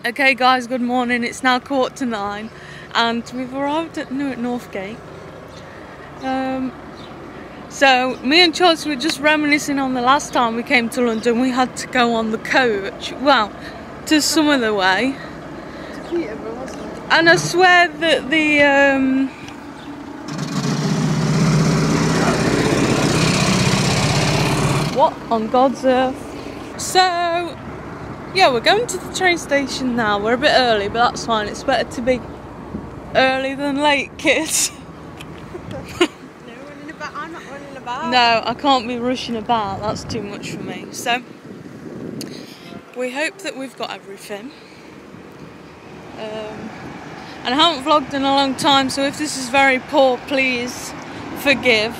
Okay guys, good morning. It's now 9:15 and we've arrived at Northgate. So me and Charles were just reminiscing on the last time we came to London. We had to go on the coach, well, to some of the way. And I swear that the what on God's earth? So yeah, we're going to the train station now. We're a bit early, but that's fine. It's better to be early than late, kids. I'm not running about. No, I can't be rushing about. That's too much for me. So we hope that we've got everything. And I haven't vlogged in a long time, so if this is very poor, please forgive.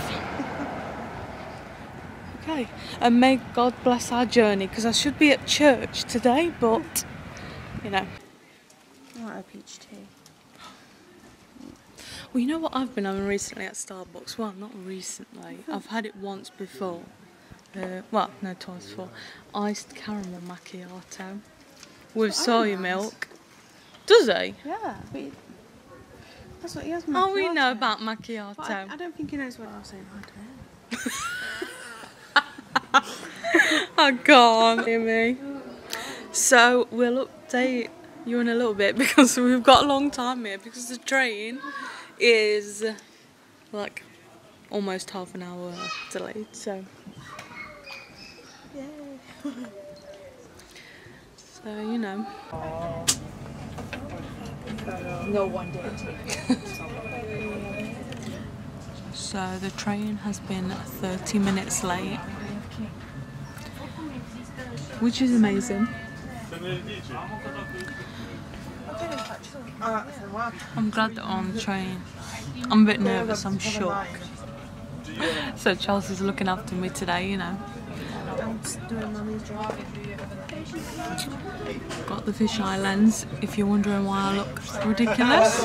Okay, and may God bless our journey, because I should be at church today, but you know. I want a peach tea. Well, you know what I've been having recently at Starbucks? Well, not recently. I've had it once before. Well, no, twice before. Iced caramel macchiato with soy milk. Does he? Yeah, but that's what he has. Oh, we know about macchiato. I don't think he knows what I'm saying. I can't hear me. So we'll update you in a little bit because we've got a long time here because the train is like almost half an hour delayed. So Yay. So you know. No one did. So the train has been 30 minutes late, which is amazing. I'm glad that we're on the train. I'm a bit nervous, I'm shook. So Charles is looking after me today, you know. I'm doing mummy's job. Got the fisheye lens, if you're wondering why I look ridiculous.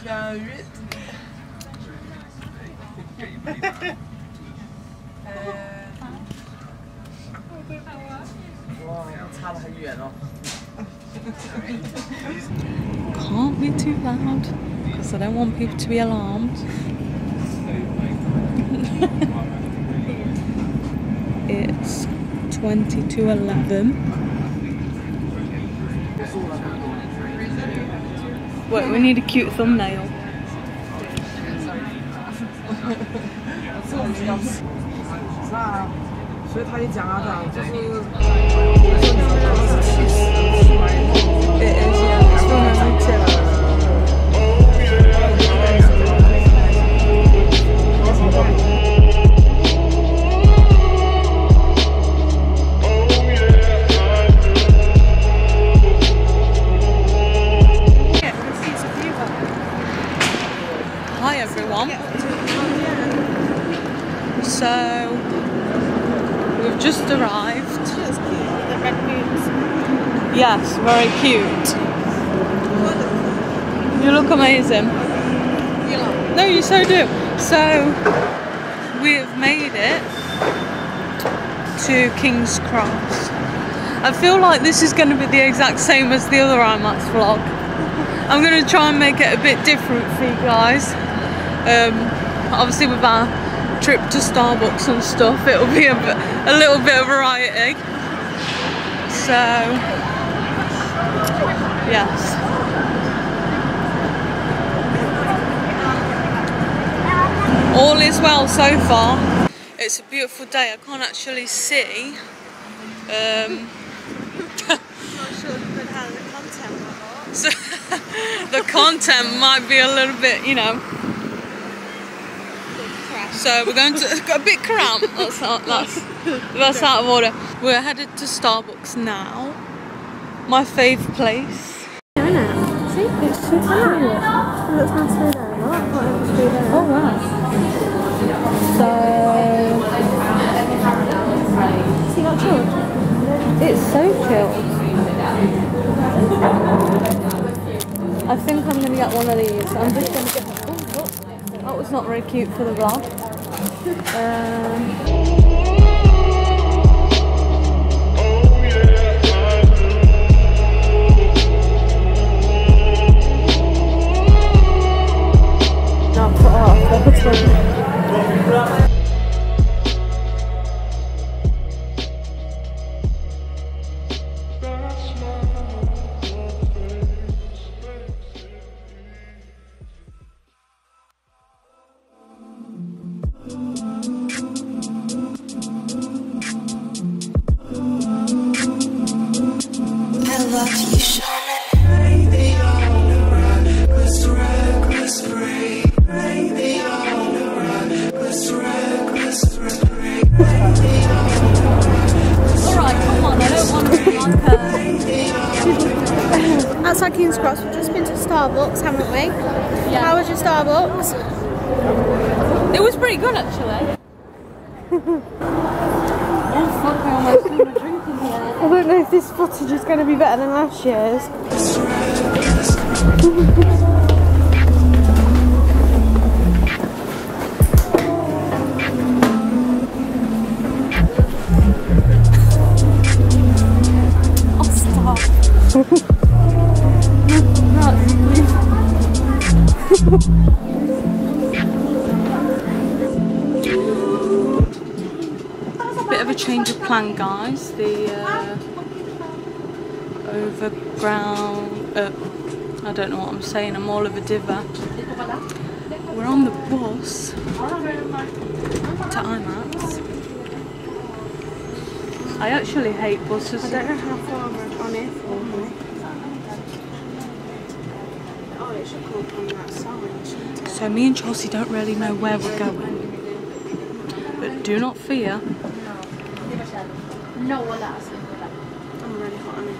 Can't be too loud because I don't want people to be alarmed. It's 20 to 11. Wait, we need a cute thumbnail. It is, yeah. It's from my tip. Hi everyone. So we've just arrived. That's cute. The red boots. Yes, very cute. You look amazing. You like? No, you so do. So we've made it to King's Cross. I feel like this is going to be the exact same as the other IMATS vlog. I'm going to try and make it a bit different for you guys. Obviously with our trip to Starbucks and stuff, it'll be a little bit of variety. So yes. All is well so far. It's a beautiful day. I can't actually see. So the content might be a little bit, you know. So we're going to a bit cramped. That's out of order. We're headed to Starbucks now. My favourite place. See, it's so cute. It looks nice through there. I like what it looks through there. Oh wow. So See, not chilled. it's so chilled. I think I'm going to get one of these. I'm just going to get. Oh, look. That was not very cute for the vlog. Hi Keen Scrots, we've just been to Starbucks, haven't we? Yeah. How was your Starbucks? It was pretty good actually. Oh fuck, I almost threw my drink in here. I don't know if this footage is going to be better than last year's. Oh stop. Bit of a change of plan, guys. The overground. I don't know what I'm saying. I'm all of a diva. We're on the bus to IMATS. I actually hate buses. I don't know how far we're on here for. Oh, it should come from that side. So me and Chelsea don't really know where we're going. But do not fear. No, I'm really hot on it.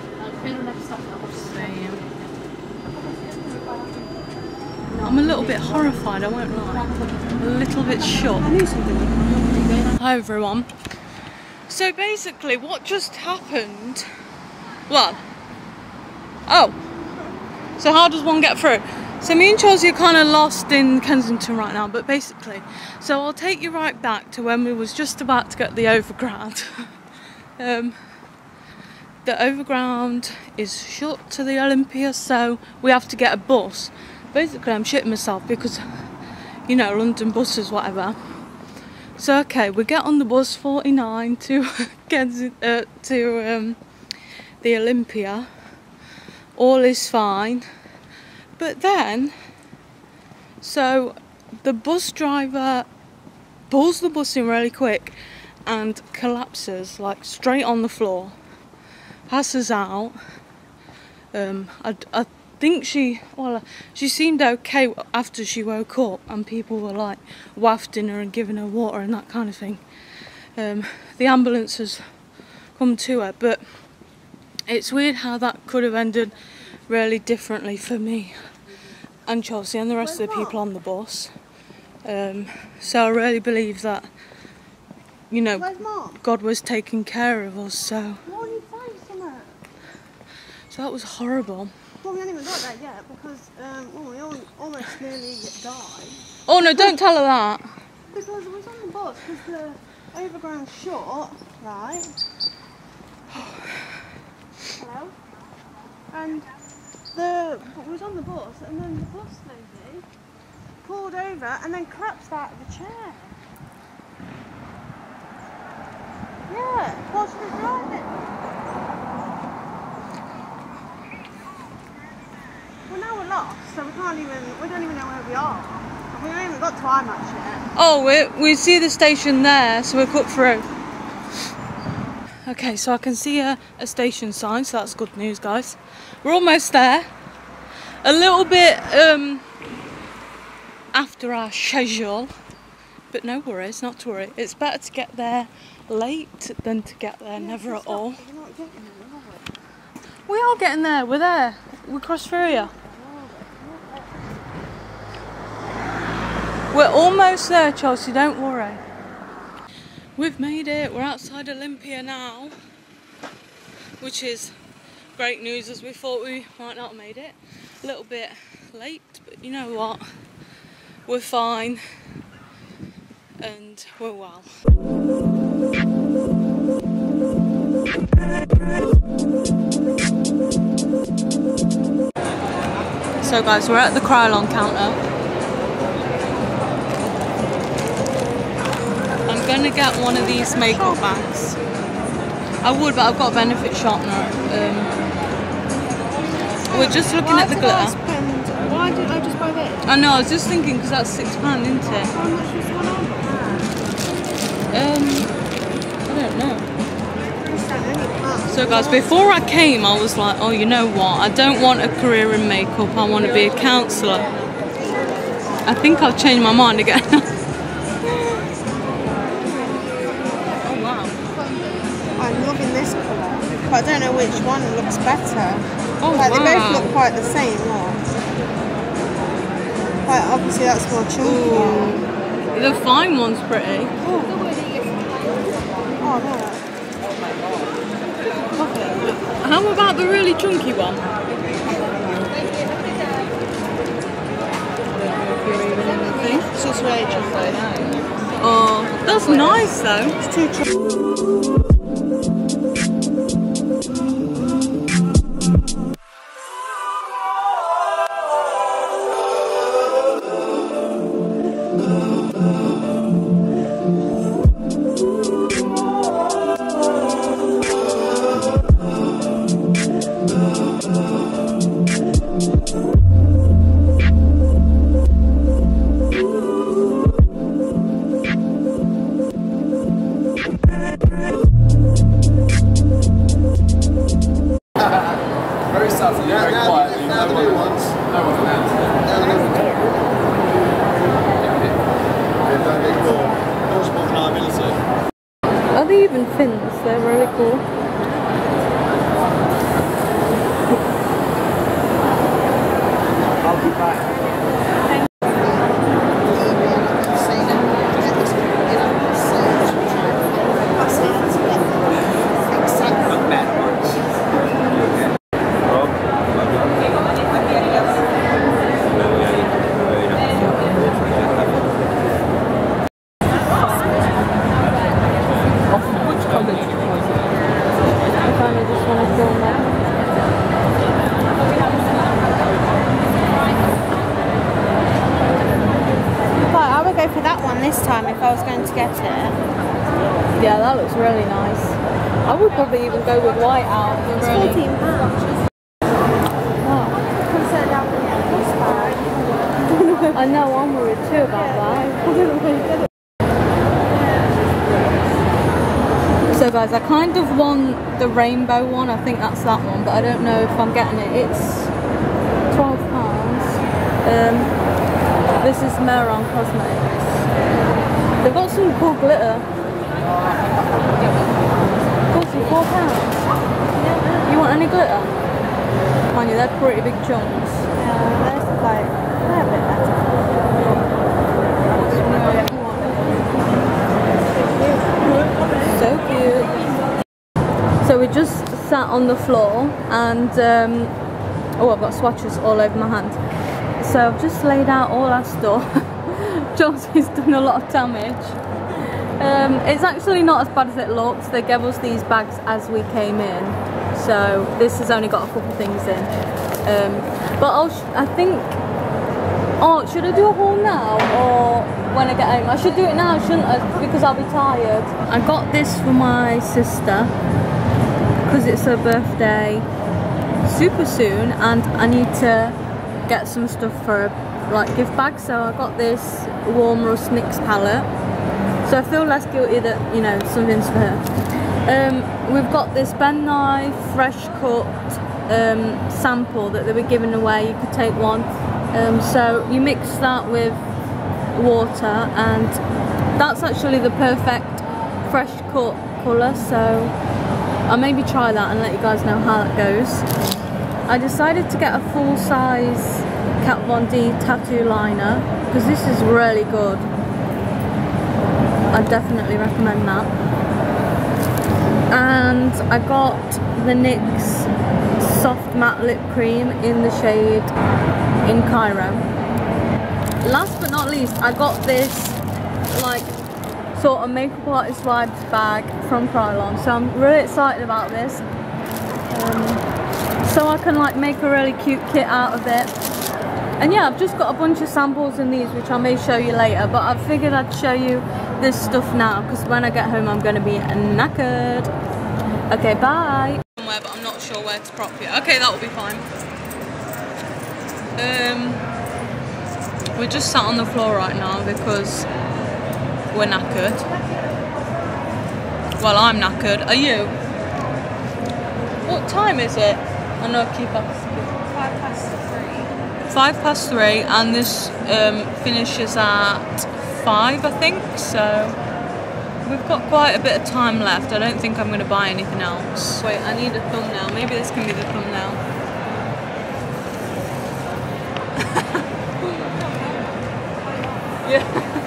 I'm a little bit horrified, I won't lie. A little bit shocked. Hi everyone. So basically what just happened, well, oh, so how does one get through? So me and Chelsea are kind of lost in Kensington right now, but basically, so I'll take you right back to when we was just about to get the overground. The overground is shut to the Olympia, so we have to get a bus. Basically I'm shitting myself because, you know, London buses, whatever. So okay, we get on the bus 49 to the Olympia. All is fine. But then, so the bus driver pulls the bus in really quick and collapses like straight on the floor, passes out. I think she seemed okay after she woke up, and people were like wafting her and giving her water and that kind of thing. The ambulance has come to her, but it's weird how that could have ended really differently for me and Chelsea and the rest of the people on the bus. So I really believe that, you know, God was taking care of us. So that was horrible. Well, we haven't even got there yet because we almost nearly died. Oh no, don't tell her that. Because we was on the bus because the overground's short, right? Hello? And we was on the bus, and then the bus lady pulled over and then collapsed out of the chair. Yeah, while she was driving. Well, now we're lost, so we don't even know where we are. And we haven't even got to IMATS yet. Oh, we see the station there, so we're cut through. Okay, so I can see a station sign, so that's good news, guys. We're almost there. A little bit after our schedule, but no worries, not to worry. It's better to get there late than to get there never at all. We're not getting there, are we? We are getting there, we're there. We crossed through here. We're almost there, Chelsea, don't worry. We've made it, we're outside Olympia now, which is great news as we thought we might not have made it. A little bit late, but you know what, we're fine and we're well. So guys, we're at the Krylon counter. I'm gonna get one of these makeup bags. I would, but I've got a benefit sharpener. We're just looking at the glitter. Why didn't I just buy this? I know, I was just thinking because that's £6, isn't it? How much was one on? I don't know. So guys, before I came, I was like, oh, you know what? I don't want a career in makeup. I want to be a counsellor. I think I've changed my mind again. I'm loving this colour, but I don't know which one looks better. Oh, like, wow. they both look quite the same, look. Like, obviously that's more chunky. The fine one's pretty. Oh, no. How about the really chunky one? It's just really chunky. Oh, that's nice though. It's too chunky. Very subtle, very quiet. Now the new ones. No one's announced it. Are they even fins? They're really cool. I'll be back. Go for that one this time if I was going to get it. Yeah, that looks really nice. I would probably even go with white out. It's really... £14. Wow. Concerned about the plus bag. I know, I'm worried too about that. So guys, I kind of want the rainbow one. I think that's that one, but I don't know if I'm getting it. It's £12. This is Meron Cosmetics. They've got some cool glitter. Cost you £4. You want any glitter? Mind you, they're pretty big chunks. Yeah, they're like, they're a bit better. So cute. So we just sat on the floor and oh, I've got swatches all over my hand. So I've just laid out all our stuff. Josie's done a lot of damage. It's actually not as bad as it looks. They gave us these bags as we came in, so this has only got a couple things in. But I think. Oh, should I do a haul now or when I get home? I should do it now, shouldn't I? Because I'll be tired. I got this for my sister because it's her birthday super soon, and I need to get some stuff for a like gift bag, so I got this warm rust NYX palette, so I feel less guilty that, you know, something's for her. We've got this Ben Nye fresh cut sample that they were giving away. You could take one, so you mix that with water and that's actually the perfect fresh cut colour, so I'll maybe try that and let you guys know how that goes. I decided to get a full-size Kat Von D tattoo liner because this is really good. I definitely recommend that. And I got the NYX soft matte lip cream in the shade In Cairo. Last but not least, I got this like sort of makeup artist vibes bag from Krylon, so I'm really excited about this. So I can like make a really cute kit out of it. And yeah, I've just got a bunch of samples in these which I may show you later, but I figured I'd show you this stuff now because when I get home I'm going to be knackered. Okay, bye. Somewhere, but I'm not sure where to prop it. Okay, that will be fine. We're just sat on the floor right now because we're knackered. Well, I'm knackered. Are you? What time is it? I know, keep up. 3:05, and this finishes at 5, I think, so we've got quite a bit of time left. I don't think I'm going to buy anything else. Wait, I need a thumbnail. Maybe this can be the thumbnail. Yeah.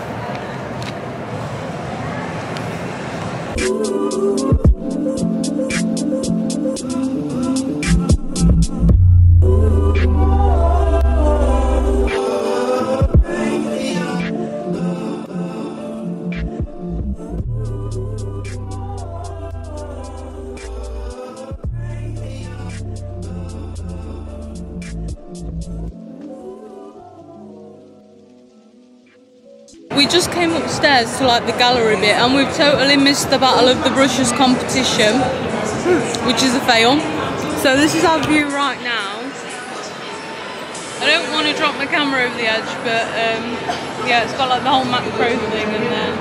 We just came upstairs to like the gallery bit and we've totally missed the Battle of the Brushes competition, which is a fail. So this is our view right now. I don't want to drop my camera over the edge, but yeah, it's got like the whole macro thing and then.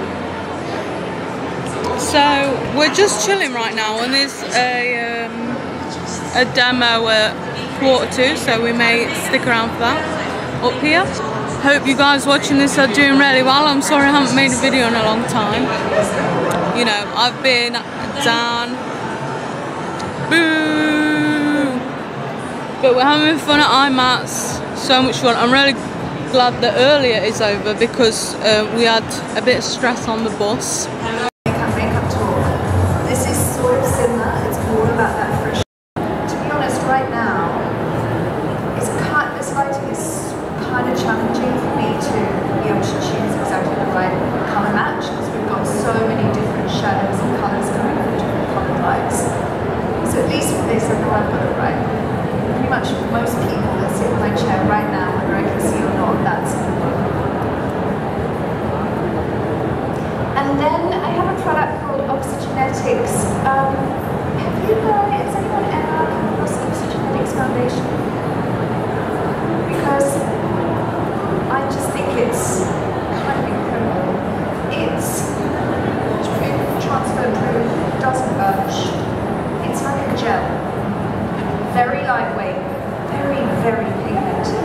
So we're just chilling right now and there's a demo at 1:45, so we may stick around for that up here. Hope you guys watching this are doing really well. I'm sorry I haven't made a video in a long time. You know, I've been down. Boo! But we're having fun at IMATS. So much fun. I'm really glad that earlier is over because we had a bit of stress on the bus. Makeup talk. This is sort of similar. It's all about that fresh. To be honest, right now, this lighting is kind of challenging for me to be able to choose exactly the right colour match because we've got so many different shadows and colours coming from different colour lights. So at least for this, I know I've got it right. Pretty much most people that sit in my chair right now, whether I can see or not, that's it. And then I have a product called Oxygenetics. Have you guys, has anyone ever come across Oxygenetics foundation? Because I just think it's kind of incredible. It's transfer proof, doesn't budge. It's like a gel. Very lightweight, very, very pigmented.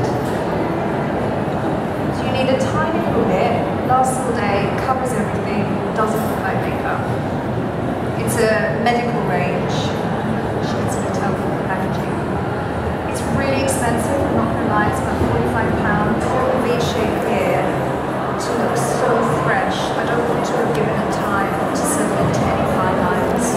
So you need a tiny little bit, lasts all day, covers everything, doesn't look like makeup. It's a medical range. You can sort of tell from the packaging. It's really expensive, I'm not going to lie, it's about £45. The V-shape here to look so fresh. I don't want to have given it time to settle into any fine lines.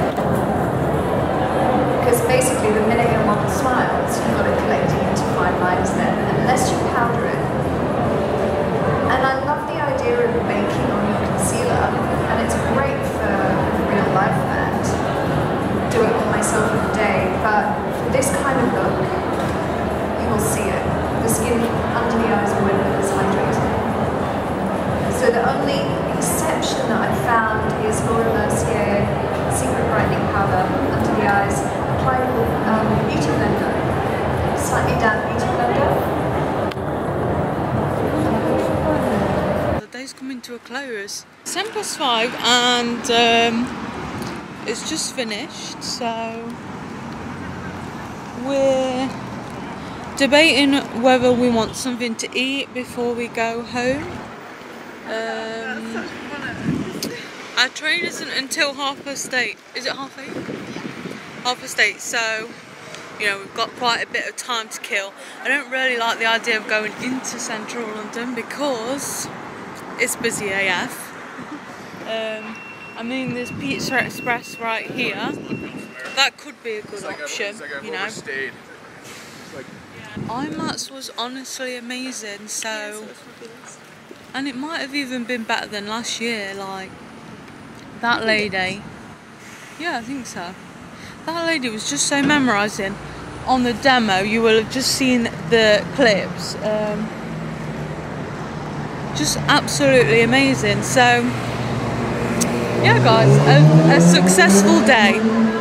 Because basically the minute your model smiles, you've got it collecting into fine lines then, unless you powder it. And I love the idea of baking on your concealer, and it's great for real life and do it all myself in a day, but for this kind of look, you will see it. The skin under the eyes will look as hydrated. So the only exception that I've found is Laura Mercier Secret Brightening Powder under the eyes, applied with Beauty Blender, slightly damp Beauty Blender. The day's coming to a close. It's 5:10 and it's just finished, so we're debating whether we want something to eat before we go home. Our train isn't until 8:30. Is it 8:30? 8:30, so you know we've got quite a bit of time to kill. I don't really like the idea of going into central London because it's busy AF. I mean there's Pizza Express right here. That could be a good option, you know. IMATS was honestly amazing, so and it might have even been better than last year, like that lady. Yeah, I think so. That lady was just so memorising. On the demo, you will have just seen the clips. Just absolutely amazing. So, yeah, guys, a successful day.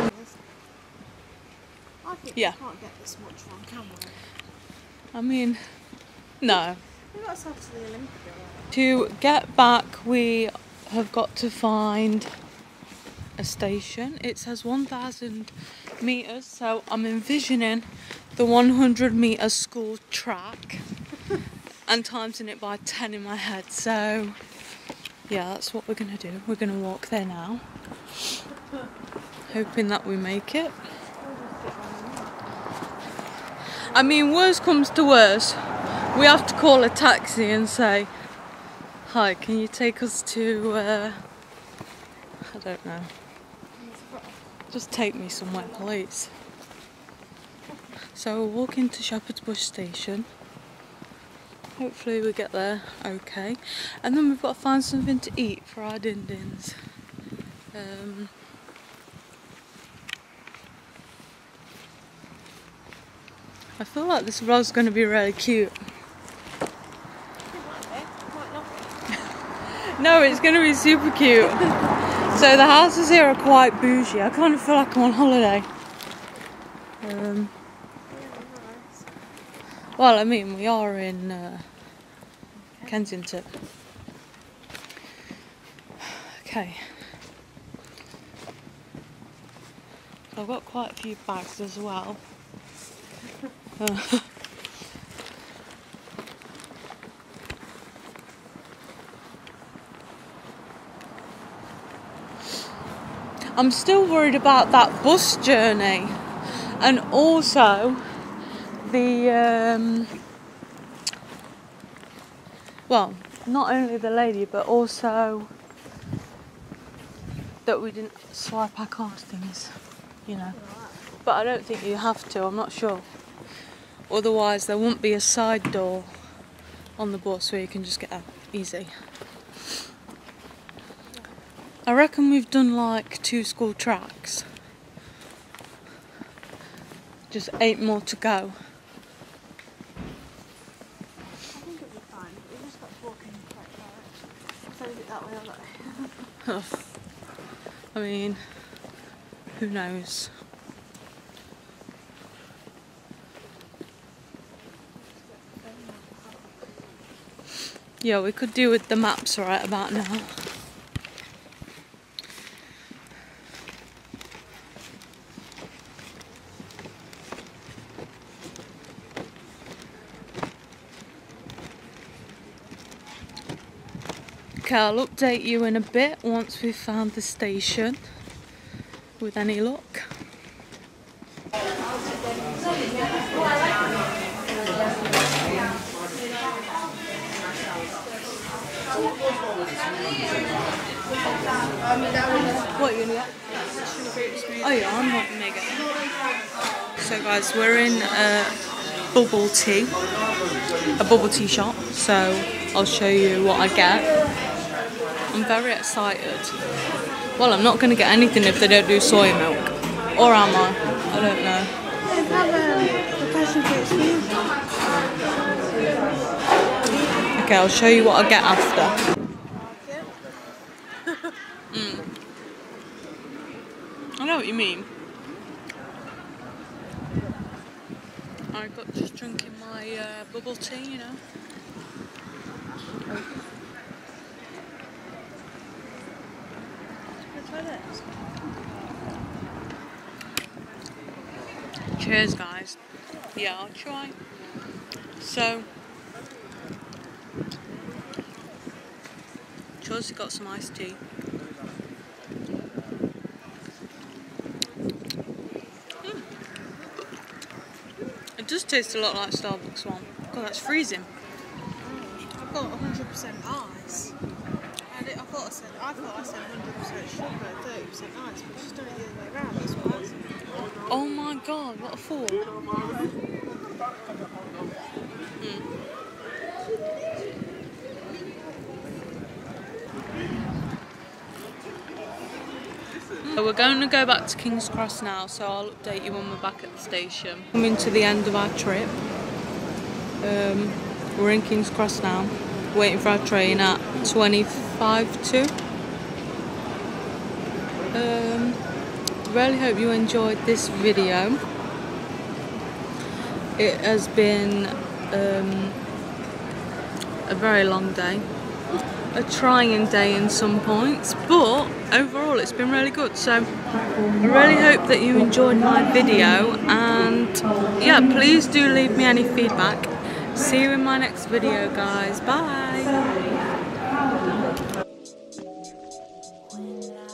I think Yeah. you can't get this much on camera. I mean, no. We've got to have to the Olympia. To get back, we have got to find a station. It says 1,000 metres, so I'm envisioning the 100 metre school track and timesing it by 10 in my head. So yeah, that's what we're gonna do. We're gonna walk there now, hoping that we make it. I mean, worst comes to worst, we have to call a taxi and say, Hi, can you take us to, I don't know. Just take me somewhere, please. So we're walking to Shepherd's Bush station. Hopefully we get there okay. And then we've got to find something to eat for our din-dins. I feel like this vlog's going to be really cute. No, it's going to be super cute. So the houses here are quite bougie. I kind of feel like I'm on holiday. Well, I mean, we are in Kensington. Okay. So I've got quite a few bags as well. I'm still worried about that bus journey, and also the well, not only the lady but also that we didn't swipe our card things, you know. But I don't think you have to, I'm not sure. Otherwise there won't be a side door on the bus where you can just get out easy. I reckon we've done like 2 school tracks. Just 8 more to go. I think it'll be fine. We just got to walk in the right direction. So is it that way or that way? I mean, who knows? Yeah, we could do with the maps right about now. Okay, I'll update you in a bit once we've found the station, with any luck. What are you gonna get? Oh yeah, I'm not mega. So guys, we're in a bubble tea shop, so I'll show you what I get. I'm very excited. Well, I'm not going to get anything if they don't do soy milk. Or am I? I don't know. They have the passion fruit smoothie. Okay, I'll show you what I get after. I know what you mean. I got just drinking my bubble tea, you know. Cheers, guys. Yeah, I'll try. So, Chelsea got some iced tea. It does taste a lot like Starbucks one. God, that's freezing. I've got 100% ice. I thought I said 100% sugar, 30% ice, but she's done it the other way around. That's what I said. Oh my god, what a fool. So we're going to go back to King's Cross now, so I'll update you when we're back at the station. Coming to the end of our trip. We're in King's Cross now, waiting for our train at 25 to. Really hope you enjoyed this video. It has been a very long day, a trying day in some points, but overall it's been really good. So I really hope that you enjoyed my video, and yeah, please do leave me any feedback. See you in my next video, guys. Bye.